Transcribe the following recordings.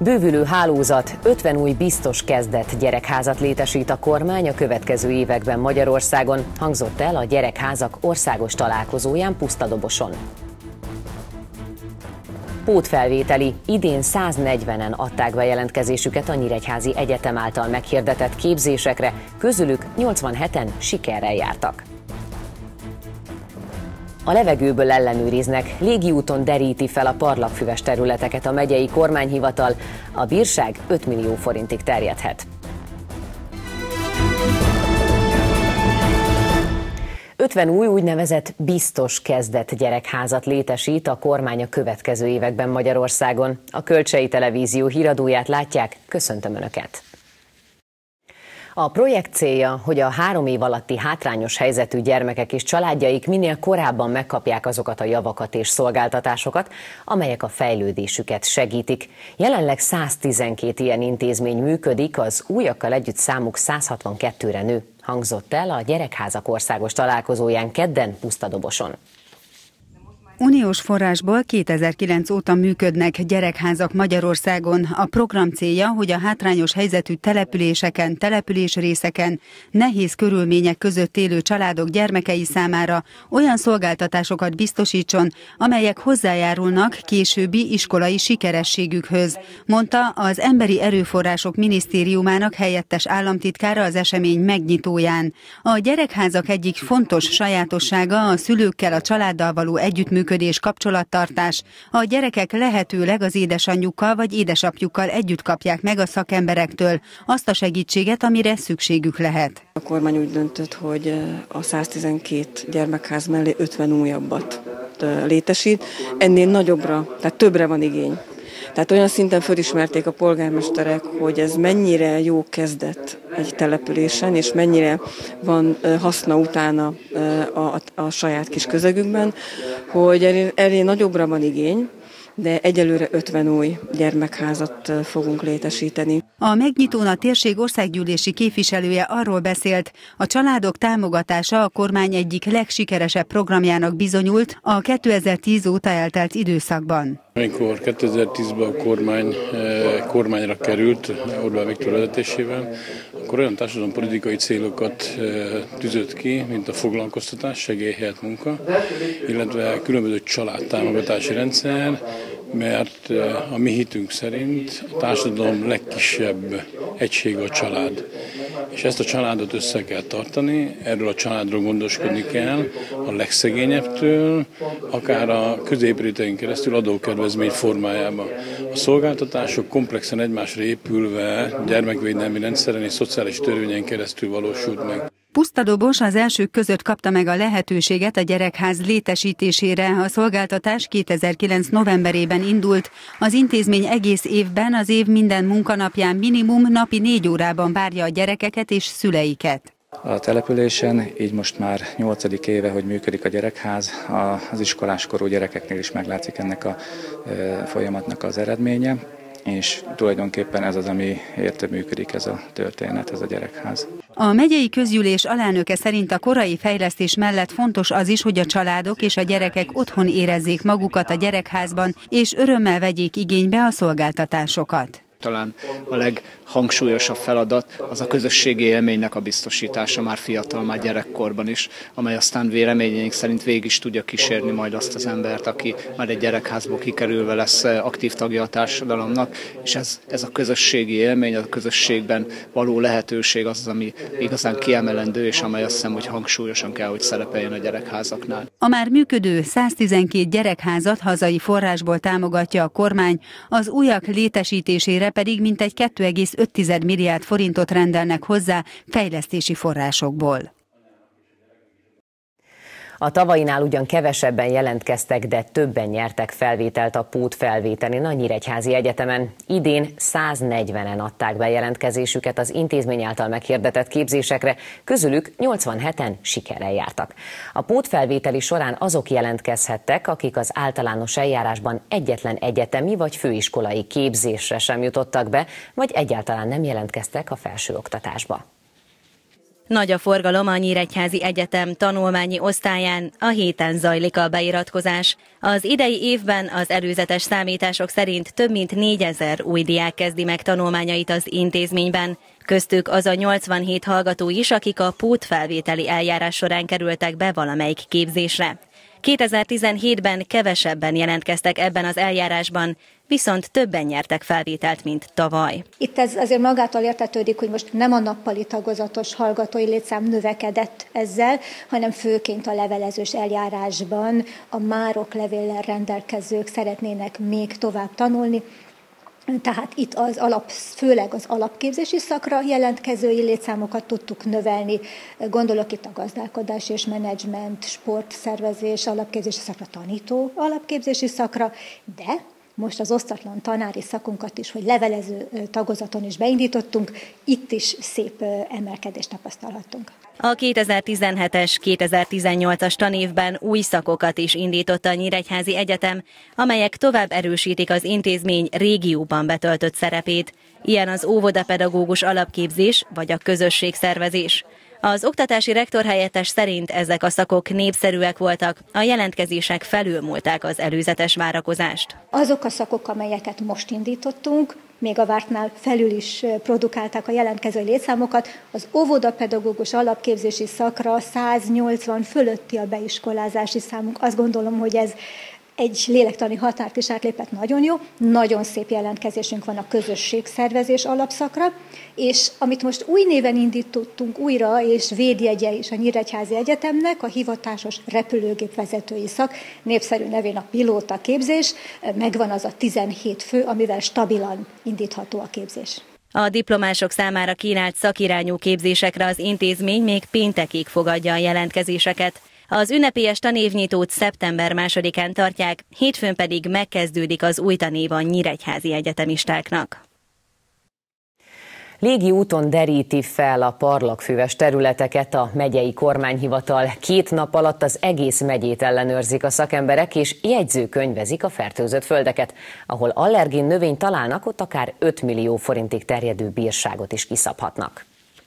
Bővülő hálózat, 50 új biztos kezdett gyerekházat létesít a kormány a következő években Magyarországon, hangzott el a gyerekházak országos találkozóján Pusztadoboson. Pótfelvételi, idén 140-en adták be jelentkezésüket a Nyíregyházi Egyetem által meghirdetett képzésekre, közülük 87-en sikerrel jártak. A levegőből ellenőriznek, légiúton deríti fel a parlagfüves területeket a megyei kormányhivatal, a bírság 5 millió forintig terjedhet. 50 új úgynevezett biztos kezdett gyerekházat létesít a kormány a következő években Magyarországon. A Kölcsei Televízió híradóját látják, köszöntöm Önöket! A projekt célja, hogy a 3 év alatti hátrányos helyzetű gyermekek és családjaik minél korábban megkapják azokat a javakat és szolgáltatásokat, amelyek a fejlődésüket segítik. Jelenleg 112 ilyen intézmény működik, az újakkal együtt számuk 162-re nő, hangzott el a Gyerekházak országos találkozóján kedden Pusztadoboson. Uniós forrásból 2009 óta működnek gyerekházak Magyarországon. A program célja, hogy a hátrányos helyzetű településeken, településrészeken, nehéz körülmények között élő családok gyermekei számára olyan szolgáltatásokat biztosítson, amelyek hozzájárulnak későbbi iskolai sikerességükhöz, mondta az Emberi Erőforrások Minisztériumának helyettes államtitkára az esemény megnyitóján. A gyerekházak egyik fontos sajátossága a szülőkkel, a családdal való együttműködés, kapcsolattartás. A gyerekek lehetőleg az édesanyjukkal vagy édesapjukkal együtt kapják meg a szakemberektől azt a segítséget, amire szükségük lehet. A kormány úgy döntött, hogy a 112 gyermekház mellé 50 újabbat létesít. Ennél nagyobbra, tehát többre van igény. Tehát olyan szinten fölismerték a polgármesterek, hogy ez mennyire jó kezdet egy településen, és mennyire van haszna utána a saját kis közegükben, hogy elég nagyobbra van igény, de egyelőre 50 új gyermekházat fogunk létesíteni. A megnyitón a térség országgyűlési képviselője arról beszélt, a családok támogatása a kormány egyik legsikeresebb programjának bizonyult a 2010 óta eltelt időszakban. Amikor 2010-ben a kormányra került Orbán Viktor vezetésével, akkor olyan társadalompolitikai célokat tűzött ki, mint a foglalkoztatás, segélyhelyett munka, illetve különböző családtámogatási rendszer, mert a mi hitünk szerint a társadalom legkisebb egysége a család. És ezt a családot össze kell tartani, erről a családról gondoskodni kell a legszegényebbtől, akár a középrétegen keresztül adókedvezmény formájában. A szolgáltatások komplexen egymásra épülve gyermekvédelmi rendszeren és szociális törvényen keresztül valósult meg. Pusztadobos az elsők között kapta meg a lehetőséget a gyerekház létesítésére. A szolgáltatás 2009. novemberében indult. Az intézmény egész évben, az év minden munkanapján minimum napi 4 órában várja a gyerekeket és szüleiket. A településen így most már 8. éve, hogy működik a gyerekház, az iskoláskorú gyerekeknél is meglátszik ennek a folyamatnak az eredménye, és tulajdonképpen ez az, amiért működik ez a történet, ez a gyerekház. A megyei közgyűlés alelnöke szerint a korai fejlesztés mellett fontos az is, hogy a családok és a gyerekek otthon érezzék magukat a gyerekházban, és örömmel vegyék igénybe a szolgáltatásokat. Talán a leghangsúlyosabb feladat az a közösségi élménynek a biztosítása már fiatal, már gyerekkorban is, amely aztán reményeink szerint végig is tudja kísérni majd azt az embert, aki már egy gyerekházból kikerülve lesz aktív tagja a társadalomnak, és ez a közösségi élmény, a közösségben való lehetőség az, ami igazán kiemelendő, és amely azt hiszem, hogy hangsúlyosan kell, hogy szerepeljen a gyerekházaknál. A már működő 112 gyerekházat hazai forrásból támogatja a kormány, az újak létesítésére pedig mintegy 2,5 milliárd forintot rendelnek hozzá fejlesztési forrásokból. A tavainál ugyan kevesebben jelentkeztek, de többen nyertek felvételt a pótfelvételén a Nyíregyházi Egyetemen. Idén 140-en adták be jelentkezésüket az intézmény által meghirdetett képzésekre, közülük 87-en sikerrel jártak. A pótfelvételi során azok jelentkezhettek, akik az általános eljárásban egyetlen egyetemi vagy főiskolai képzésre sem jutottak be, vagy egyáltalán nem jelentkeztek a felsőoktatásba. Nagy a forgalom a Nyíregyházi Egyetem tanulmányi osztályán, a héten zajlik a beiratkozás. Az idei évben az előzetes számítások szerint több mint 4000 új diák kezdi meg tanulmányait az intézményben. Köztük az a 87 hallgató is, akik a pótfelvételi eljárás során kerültek be valamelyik képzésre. 2017-ben kevesebben jelentkeztek ebben az eljárásban, viszont többen nyertek felvételt, mint tavaly. Itt ez azért magától értetődik, hogy most nem a nappali tagozatos hallgatói létszám növekedett ezzel, hanem főként a levelezős eljárásban a mároklevéllel rendelkezők szeretnének még tovább tanulni. Tehát itt főleg az alapképzési szakra jelentkezői létszámokat tudtuk növelni. Gondolok itt a gazdálkodás és menedzsment, sportszervezés alapképzési szakra, tanító alapképzési szakra, de most az osztatlan tanári szakunkat is, hogy levelező tagozaton is beindítottunk, itt is szép emelkedést tapasztalhattunk. A 2017-es, 2018-as tanévben új szakokat is indított a Nyíregyházi Egyetem, amelyek tovább erősítik az intézmény régióban betöltött szerepét. Ilyen az óvodapedagógus alapképzés vagy a közösségszervezés. Az oktatási rektorhelyettes szerint ezek a szakok népszerűek voltak, a jelentkezések felülmúlták az előzetes várakozást. Azok a szakok, amelyeket most indítottunk, még a vártnál felül is produkálták a jelentkező létszámokat. Az óvodapedagógus alapképzési szakra 180 fölötti a beiskolázási számunk. Azt gondolom, hogy ez egy lélektani határt is átlépett, nagyon jó. Nagyon szép jelentkezésünk van a közösségszervezés alapszakra, és amit most új néven indítottunk újra, és védjegye is a Nyíregyházi Egyetemnek, a hivatásos repülőgépvezetői szak, népszerű nevén a pilóta képzés, megvan az a 17 fő, amivel stabilan indítható a képzés. A diplomások számára kínált szakirányú képzésekre az intézmény még péntekig fogadja a jelentkezéseket. Az ünnepélyes tanévnyitót szeptember 2-án tartják, hétfőn pedig megkezdődik az új tanév a nyíregyházi egyetemistáknak. Légi úton deríti fel a parlagfüves területeket a megyei kormányhivatal. 2 nap alatt az egész megyét ellenőrzik a szakemberek, és jegyzőkönyvezik a fertőzött földeket. Ahol allergén növényt találnak, ott akár 5 millió forintig terjedő bírságot is kiszabhatnak.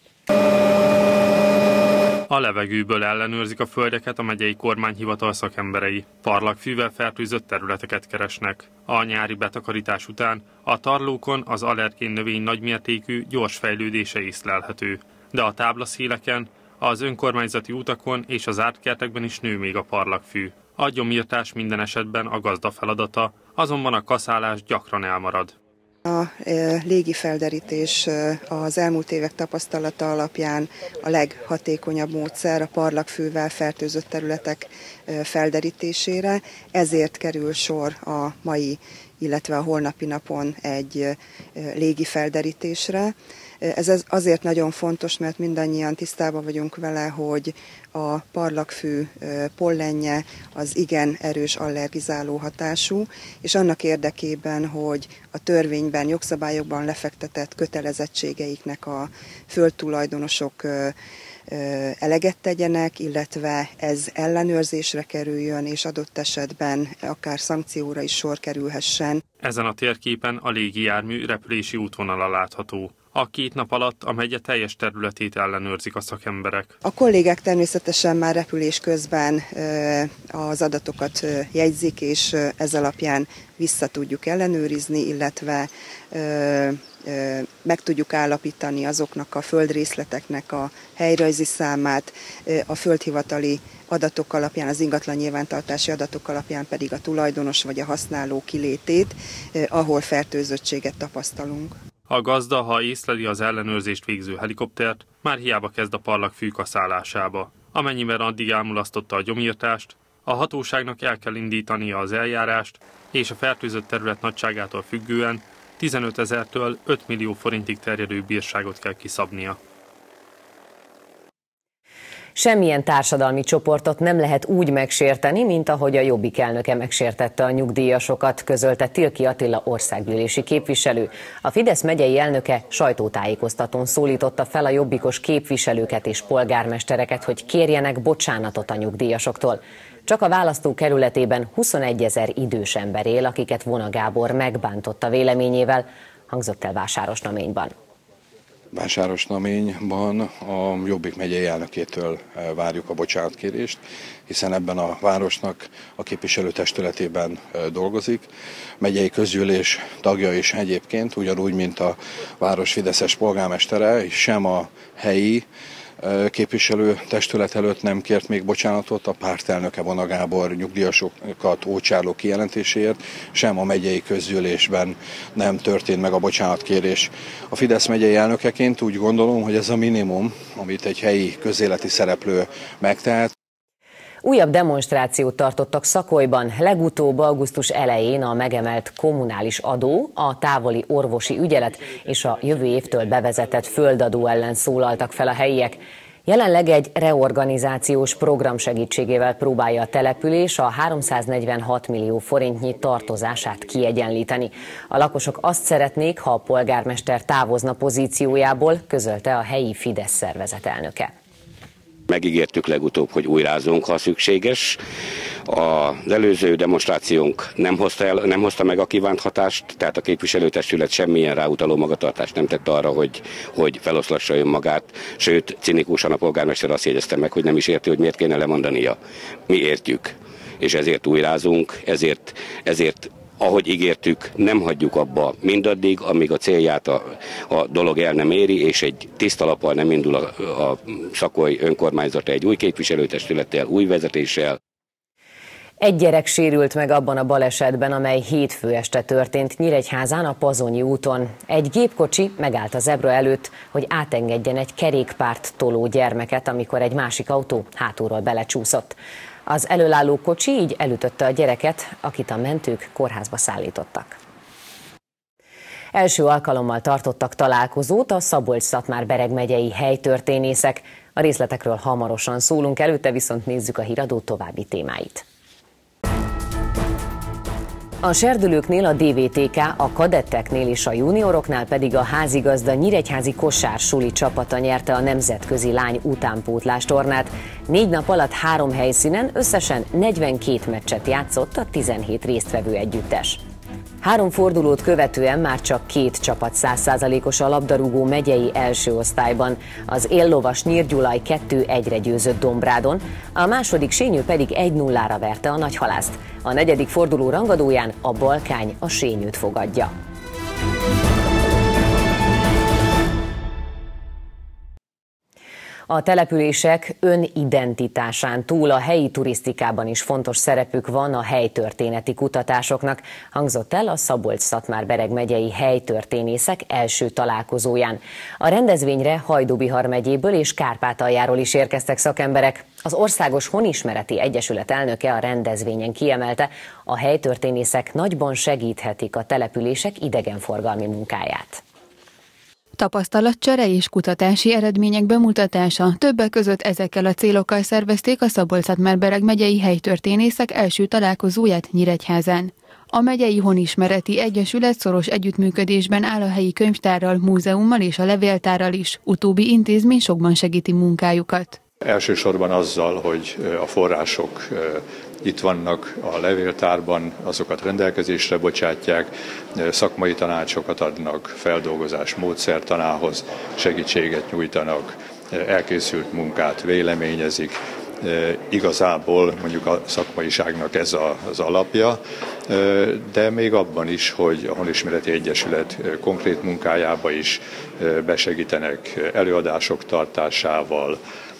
A levegőből ellenőrzik a földeket a megyei kormányhivatal szakemberei. Parlagfűvel fertőzött területeket keresnek. A nyári betakarítás után a tarlókon az allergén növény nagymértékű, gyors fejlődése észlelhető. De a táblaszéleken, az önkormányzati utakon és az ártkertekben is nő még a parlagfű. A gyomírtás minden esetben a gazda feladata, azonban a kaszálás gyakran elmarad. A légi felderítés az elmúlt évek tapasztalata alapján a leghatékonyabb módszer a parlagfűvel fertőzött területek felderítésére, ezért kerül sor a mai, illetve a holnapi napon egy légi felderítésre. Ez azért nagyon fontos, mert mindannyian tisztában vagyunk vele, hogy a parlagfű pollenje az igen erős allergizáló hatású, és annak érdekében, hogy a törvényben, jogszabályokban lefektetett kötelezettségeiknek a földtulajdonosok eleget tegyenek, illetve ez ellenőrzésre kerüljön, és adott esetben akár szankcióra is sor kerülhessen. Ezen a térképen a légijármű repülési útvonala látható. A 2 nap alatt a megye teljes területét ellenőrzik a szakemberek. A kollégák természetesen már repülés közben az adatokat jegyzik, és ez alapján vissza tudjuk ellenőrizni, illetve meg tudjuk állapítani azoknak a földrészleteknek a helyrajzi számát, a földhivatali adatok alapján, az ingatlan nyilvántartási adatok alapján pedig a tulajdonos vagy a használó kilétét, ahol fertőzöttséget tapasztalunk. A gazda, ha észleli az ellenőrzést végző helikoptert, már hiába kezd a parlagfű kaszálásába. Amennyiben addig elmulasztotta a gyomírtást, a hatóságnak el kell indítania az eljárást, és a fertőzött terület nagyságától függően 15 000-től 5 millió forintig terjedő bírságot kell kiszabnia. Semmilyen társadalmi csoportot nem lehet úgy megsérteni, mint ahogy a Jobbik elnöke megsértette a nyugdíjasokat, közölte Tilki Attila országgyűlési képviselő. A Fidesz megyei elnöke sajtótájékoztatón szólította fel a jobbikos képviselőket és polgármestereket, hogy kérjenek bocsánatot a nyugdíjasoktól. Csak a választókerületében 21 000 idős ember él, akiket Vona Gábor megbántotta véleményével, hangzott el Vásárosnaményban. Vásárosnaményban a Jobbik megyei elnökétől várjuk a bocsánatkérést, hiszen ebben a városnak a képviselőtestületében dolgozik. Megyei közgyűlés tagja is egyébként, ugyanúgy, mint a város fideszes polgármestere, sem a helyi képviselőtestület előtt nem kért még bocsánatot a pártelnöke Vona Gábor nyugdíjasokat ócsárló kijelentéséért, sem a megyei közgyűlésben nem történt meg a bocsánatkérés. A Fidesz megyei elnökeként úgy gondolom, hogy ez a minimum, amit egy helyi közéleti szereplő megtehet. Újabb demonstrációt tartottak Szakolyban, legutóbb augusztus elején a megemelt kommunális adó, a távoli orvosi ügyelet és a jövő évtől bevezetett földadó ellen szólaltak fel a helyiek. Jelenleg egy reorganizációs program segítségével próbálja a település a 346 millió forintnyi tartozását kiegyenlíteni. A lakosok azt szeretnék, ha a polgármester távozna pozíciójából, közölte a helyi Fidesz szervezet elnöke. Megígértük legutóbb, hogy újrázunk, ha szükséges. Az előző demonstrációnk nem hozta meg a kívánt hatást, tehát a képviselőtestület semmilyen ráutaló magatartást nem tett arra, hogy feloszlassa önmagát. Sőt, cinikusan a polgármester azt jegyezte meg, hogy nem is érti, hogy miért kéne lemondania. Mi értjük, és ezért újrázunk, ezért ahogy ígértük, nem hagyjuk abba mindaddig, amíg a célját a dolog el nem éri, és egy tiszta lappal nem indul a Szakoly önkormányzata egy új képviselőtestülettel, új vezetéssel. Egy gyerek sérült meg abban a balesetben, amely hétfő este történt Nyíregyházán a Pazonyi úton. Egy gépkocsi megállt a zebra előtt, hogy átengedjen egy kerékpárt toló gyermeket, amikor egy másik autó hátulról belecsúszott. Az előálló kocsi így elütötte a gyereket, akit a mentők kórházba szállítottak. Első alkalommal tartottak találkozót a Szabolcs-Szatmár-Bereg megyei helytörténészek. A részletekről hamarosan szólunk, előtte viszont nézzük a híradó további témáit. A serdülőknél a DVTK, a kadetteknél és a junioroknál pedig a házigazda nyíregyházi kosársuli csapata nyerte a nemzetközi lány utánpótlás tornát. 4 nap alatt 3 helyszínen összesen 42 meccset játszott a 17 résztvevő együttes. 3 fordulót követően már csak 2 csapat 100%-os a labdarúgó megyei első osztályban. Az éllovas Nyírgyulaj 2-1-re győzött Dombrádon, a második Sényő pedig 1-0-ra verte a Nagyhalászt. A 4. forduló rangadóján a Balkány a Sényőt fogadja. A települések önidentitásán túl a helyi turisztikában is fontos szerepük van a helytörténeti kutatásoknak, hangzott el a Szabolcs-Szatmár-Bereg megyei helytörténészek első találkozóján. A rendezvényre Hajdú-Bihar megyéből és Kárpátaljáról is érkeztek szakemberek. Az Országos Honismereti Egyesület elnöke a rendezvényen kiemelte, a helytörténészek nagyban segíthetik a települések idegenforgalmi munkáját. Tapasztalatcsere és kutatási eredmények bemutatása, többek között ezekkel a célokkal szervezték a Szabolcs-Szatmár-Bereg megyei helytörténészek első találkozóját Nyíregyházán. A megyei Honismereti Egyesület szoros együttműködésben áll a helyi könyvtárral, múzeummal és a levéltárral is, utóbbi intézmény sokban segíti munkájukat. Elsősorban azzal, hogy a források itt vannak a levéltárban, azokat rendelkezésre bocsátják, szakmai tanácsokat adnak, feldolgozás módszertanához segítséget nyújtanak, elkészült munkát véleményezik. Igazából mondjuk a szakmaiságnak ez az alapja, de még abban is, hogy a Honismereti Egyesület konkrét munkájába is besegítenek előadások tartásával,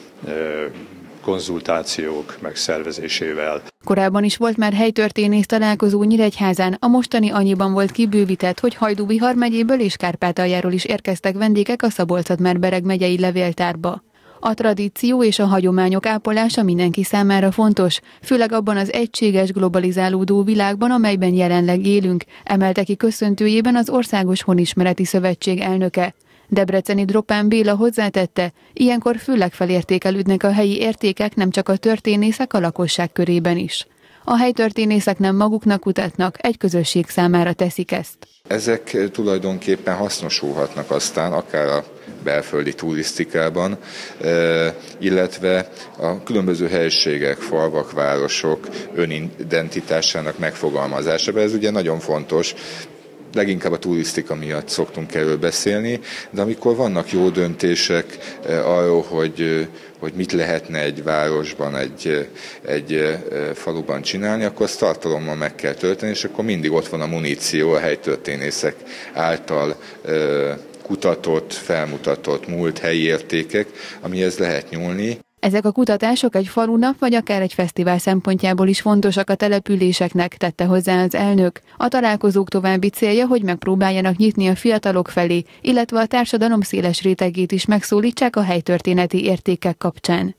konzultációk megszervezésével. Korábban is volt már helytörténész találkozó Nyíregyházán, a mostani annyiban volt kibővített, hogy Hajdú-Bihar megyéből és Kárpátaljáról is érkeztek vendégek a Szabolcs-Szatmár-Bereg megyei levéltárba. A tradíció és a hagyományok ápolása mindenki számára fontos, főleg abban az egységes, globalizálódó világban, amelyben jelenleg élünk, emelte ki köszöntőjében az Országos Honismereti Szövetség elnöke. Debreceni Dropán Béla hozzátette, ilyenkor főleg felértékelődnek a helyi értékek, nem csak a történészek, a lakosság körében is. A helytörténészek nem maguknak kutatnak, egy közösség számára teszik ezt. Ezek tulajdonképpen hasznosulhatnak aztán akár a belföldi turisztikában, illetve a különböző helységek, falvak, városok önidentitásának megfogalmazásában. Ez ugye nagyon fontos. leginkább a turisztika miatt szoktunk erről beszélni, de amikor vannak jó döntések arról, hogy mit lehetne egy városban, egy faluban csinálni, akkor azt tartalommal meg kell tölteni, és akkor mindig ott van a muníció, a helytörténészek által kutatott, felmutatott múlt helyi értékek, amihez lehet nyúlni. Ezek a kutatások egy falunap vagy akár egy fesztivál szempontjából is fontosak a településeknek, tette hozzá az elnök. A találkozók további célja, hogy megpróbáljanak nyitni a fiatalok felé, illetve a társadalom széles rétegét is megszólítsák a helytörténeti értékek kapcsán.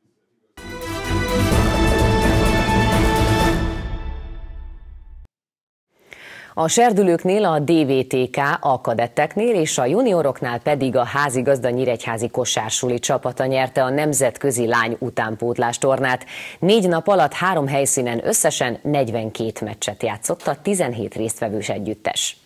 A serdülőknél a DVTK, a kadetteknél és a junioroknál pedig a házigazda nyíregyházi kosársuli csapata nyerte a nemzetközi lány utánpótlás tornát. 4 nap alatt 3 helyszínen összesen 42 meccset játszott a 17 résztvevős együttes.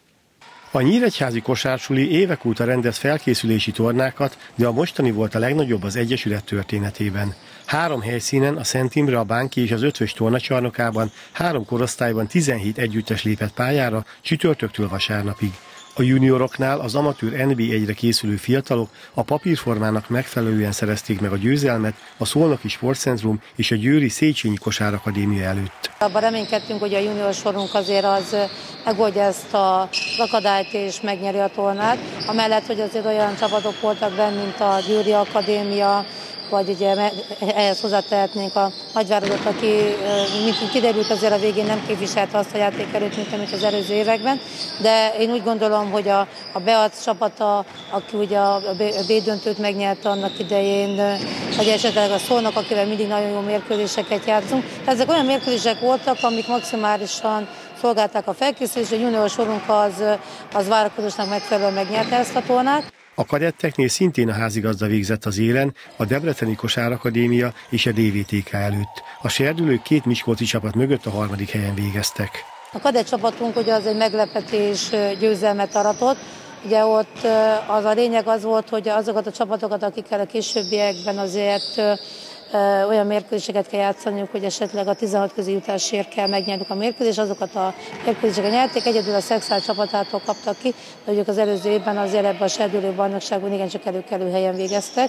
A nyíregyházi kosársuli évek óta rendez felkészülési tornákat, de a mostani volt a legnagyobb az egyesület történetében. 3 helyszínen, a Szent Imre, a Bánki és az Ötvös tornacsarnokában 3 korosztályban 17 együttes lépett pályára csütörtöktől vasárnapig. A junioroknál az amatőr NB1-re készülő fiatalok a papírformának megfelelően szerezték meg a győzelmet a Szolnoki Sportcentrum és a győri Széchenyi Kosárakadémia előtt. Abban reménykedtünk, hogy a junior sorunk azért az megoldja ezt az akadályt és megnyeri a tornát. Amellett, hogy azért olyan csapatok voltak benne, mint a Győri Akadémia, vagy ugye ehhez hozzátehetnénk a Nagyváradot, aki, mint kiderült, azért a végén nem képviselte azt a játékerőt, mint az előző években, de én úgy gondolom, hogy a Beac csapata, aki ugye a B-döntőt megnyerte annak idején, vagy esetleg a Szolnok, akivel mindig nagyon jó mérkőzéseket játszunk. Tehát ezek olyan mérkőzések voltak, amik maximálisan szolgálták a felkészülést, a junior sorunk az várakozásnak megfelelően megnyerte ezt a tornát. A kadetteknél szintén a házigazda végzett az élen, a Debreceni Kosárakadémia és a DVTK előtt. A serdülők 2 miskolci csapat mögött a 3. helyen végeztek. A kadett csapatunk ugye az egy meglepetés győzelmet aratott. Ugye ott az a lényeg az volt, hogy azokat a csapatokat, akikkel a későbbiekben azért olyan mérkőzéseket kell játszaniuk, hogy esetleg a 16 közi jutásért kell megnyerniuk a mérkőzést, azokat a mérkőzéseket nyerték, egyedül a Szexál csapatától kaptak ki, de ugye az előző évben azért ebben a serdülő bajnokságban igencsak előkelő helyen végeztek.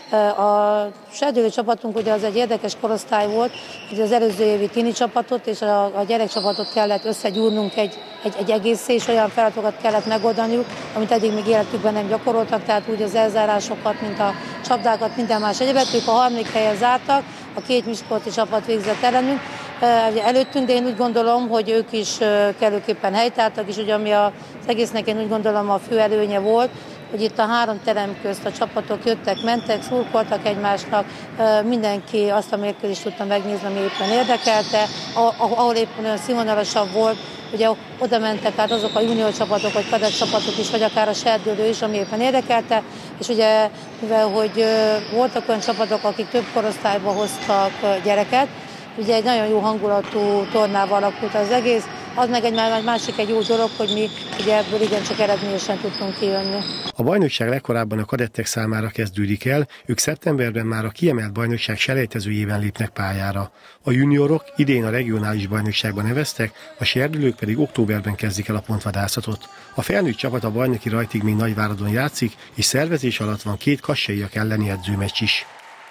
A serdülő csapatunk ugye az egy érdekes korosztály volt, hogy az előző évi tini csapatot és a gyerekcsapatot kellett összegyúrnunk egy egészé, és olyan feladatokat kellett megoldaniuk, amit eddig még életükben nem gyakoroltak, tehát úgy az elzárásokat, mint a csapdákat, minden más egyebet. Ők a 3. helyen zártak, a 2 miskolci csapat végzett ellenünk előttünk, de én úgy gondolom, hogy ők is kellőképpen helytáltak, és ugye ami az egésznek én úgy gondolom a fő előnye volt, hogy itt a 3 terem közt a csapatok jöttek, mentek, szurkoltak egymásnak, mindenki azt a mérkőzést tudta megnézni, ami éppen érdekelte, ahol éppen olyan színvonalasabb volt, ugye oda mentek át azok a junior csapatok, vagy kadett csapatok is, vagy akár a serdülő is, ami éppen érdekelte, és ugye mivel hogy voltak olyan csapatok, akik több korosztályba hoztak gyereket, ugye egy nagyon jó hangulatú tornával alakult az egész, az meg egy jó dolog, hogy mi ugye ebből igencsak eredményesen tudtunk kijönni. A bajnokság legkorábban a kadettek számára kezdődik el, ők szeptemberben már a kiemelt bajnokság selejtezőjében lépnek pályára. A juniorok idén a regionális bajnokságban neveztek, a serdülők pedig októberben kezdik el a pontvadászatot. A felnőtt csapat a bajnoki rajtig még Nagyváradon játszik, és szervezés alatt van 2 kassaiak elleni edzőmeccs is.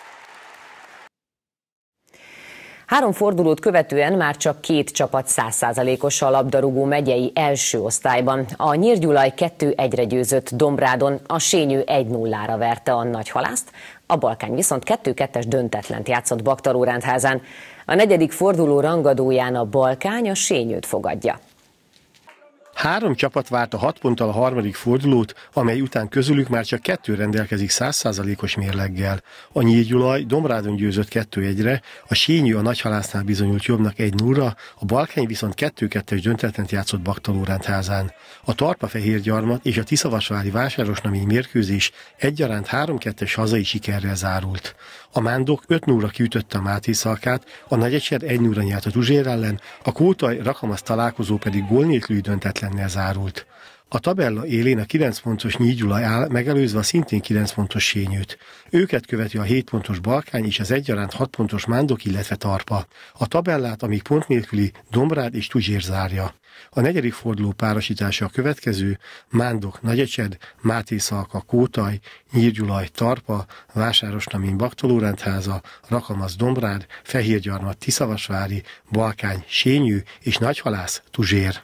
3 fordulót követően már csak 2 csapat 100%-os a labdarúgó megyei első osztályban. A Nyírgyulaj 2-1-re győzött Dombrádon, a Sényő 1-0-ra verte a Nagyhalászt, a Balkány viszont 2-2-es döntetlent játszott Baktarórándházán. A 4. forduló rangadóján a Balkány a Sényőt fogadja. 3 csapat várta 6 ponttal a 3. fordulót, amely után közülük már csak 2 rendelkezik 100%-os mérleggel. A Nyírgyulaj Dombrádon győzött 2-1-re, a Sényő a Nagyhalásznál bizonyult jobbnak 1-0-ra, a Balkány viszont 2-2-es döntetlent játszott Baktarórándházán. A Tarpafehérgyarmat és a Tiszavasvári Vásárosnamény mérkőzés egyaránt 3-2-es hazai sikerrel zárult. A Mándok 5-0-ra kiütötte a Máté Szalkát, a Nagyecsed 1-0-ra nyert a Tuzsér ellen, a Kótai Rakamasz találkozó pedig gól nélküli döntetlennel zárult. A tabella élén a 9 pontos Nyígy Gyula áll, megelőzve a szintén 9 pontos Sényőt. Őket követi a 7 pontos Balkány és az egyaránt 6 pontos Mándok, illetve Tarpa. A tabellát a még pont nélküli Dombrád és Tuzsér zárja. A negyedik forduló párosítása a következő: Mándok, Nagyecsed, Mátészalka, Kótaj, Nyírgyulaj, Tarpa, Vásárosnamin, Baktolórendháza, Rakamasz, Dombrád, Fehérgyarmat, Tiszavasvári, Balkány, Sényő és Nagyhalász, Tuzsér.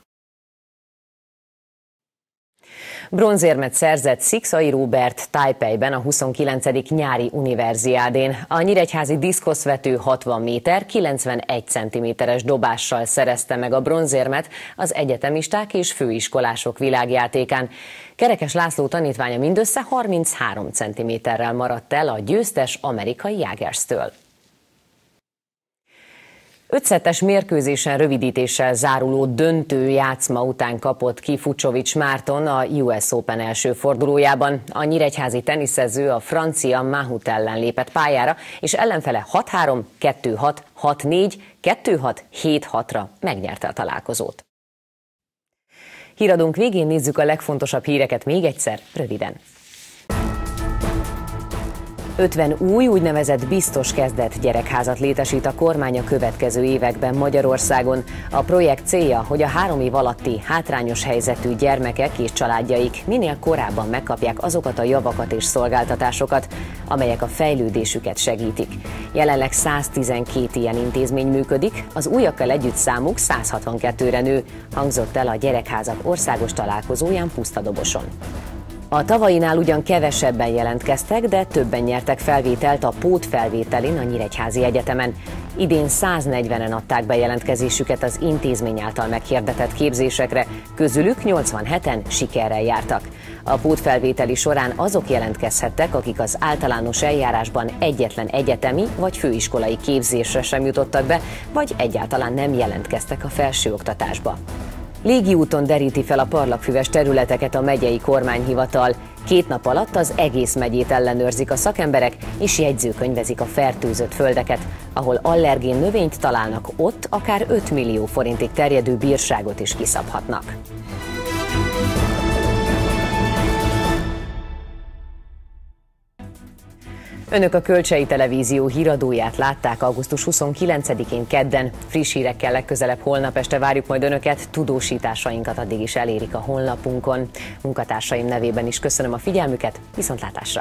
Bronzérmet szerzett Szikszai Róbert Tajpejben a 29. nyári univerziádén. A nyíregyházi diszkoszvető 60 méter, 91 cm-es dobással szerezte meg a bronzérmet az egyetemisták és főiskolások világjátékán. Kerekes László tanítványa mindössze 33 cm-rel maradt el a győztes amerikai Jagerstől. 5 szettes mérkőzésen rövidítéssel záruló döntő játszma után kapott ki Fucsovics Márton a US Open első fordulójában. A nyíregyházi teniszező a francia Mahut ellen lépett pályára, és ellenfele 6-3, 2-6, 6-4, 2-6, 7-6-ra megnyerte a találkozót. Híradónk végén nézzük a legfontosabb híreket még egyszer, röviden. 50 új úgynevezett biztos kezdet gyerekházat létesít a kormány a következő években Magyarországon. A projekt célja, hogy a 3 év alatti hátrányos helyzetű gyermekek és családjaik minél korábban megkapják azokat a javakat és szolgáltatásokat, amelyek a fejlődésüket segítik. Jelenleg 112 ilyen intézmény működik, az újakkal együtt számuk 162-re nő, hangzott el a gyerekházak országos találkozóján Pusztadoboson. A tavainál ugyan kevesebben jelentkeztek, de többen nyertek felvételt a pótfelvételin a Nyíregyházi Egyetemen. Idén 140-en adták be jelentkezésüket az intézmény által meghirdetett képzésekre, közülük 87-en sikerrel jártak. A pótfelvételi során azok jelentkezhettek, akik az általános eljárásban egyetlen egyetemi vagy főiskolai képzésre sem jutottak be, vagy egyáltalán nem jelentkeztek a felsőoktatásba. Légi úton deríti fel a parlagfüves területeket a megyei kormányhivatal. 2 nap alatt az egész megyét ellenőrzik a szakemberek, és jegyzőkönyvezik a fertőzött földeket. Ahol allergén növényt találnak, ott akár 5 millió forintig terjedő bírságot is kiszabhatnak. Önök a Kölcsei Televízió híradóját látták augusztus 29-én kedden. Friss hírekkel legközelebb holnap este várjuk majd Önöket, tudósításainkat addig is elérik a honlapunkon. Munkatársaim nevében is köszönöm a figyelmüket, viszontlátásra!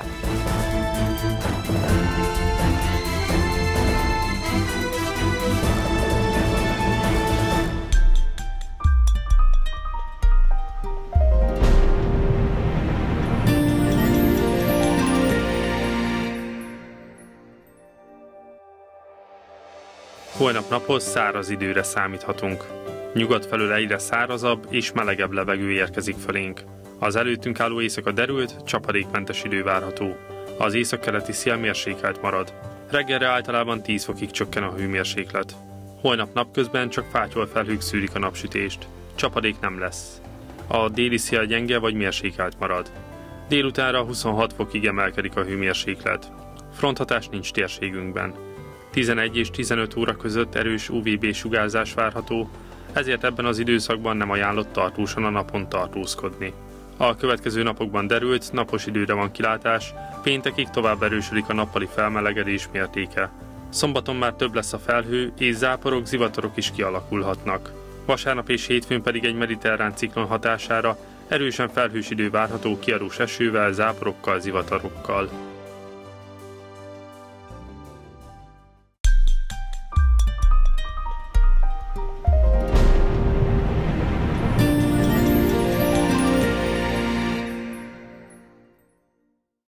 Holnap naphoz száraz időre számíthatunk. Nyugat felől egyre szárazabb és melegebb levegő érkezik felénk. Az előttünk álló éjszaka derült, csapadékmentes idő várható. Az északkeleti szél mérsékelt marad. Reggelre általában 10 fokig csökken a hőmérséklet. Holnap napközben csak fátyol felhők szűrik a napsütést. Csapadék nem lesz. A déli szél gyenge vagy mérsékelt marad. Délutánra 26 fokig emelkedik a hőmérséklet. Fronthatás nincs térségünkben. 11 és 15 óra között erős UVB-sugárzás várható, ezért ebben az időszakban nem ajánlott tartósan a napon tartózkodni. A következő napokban derült, napos időre van kilátás, péntekig tovább erősödik a nappali felmelegedés mértéke. Szombaton már több lesz a felhő, és záporok, zivatarok is kialakulhatnak. Vasárnap és hétfőn pedig egy mediterrán ciklon hatására erősen felhős idő várható kiadós esővel, záporokkal, zivatarokkal.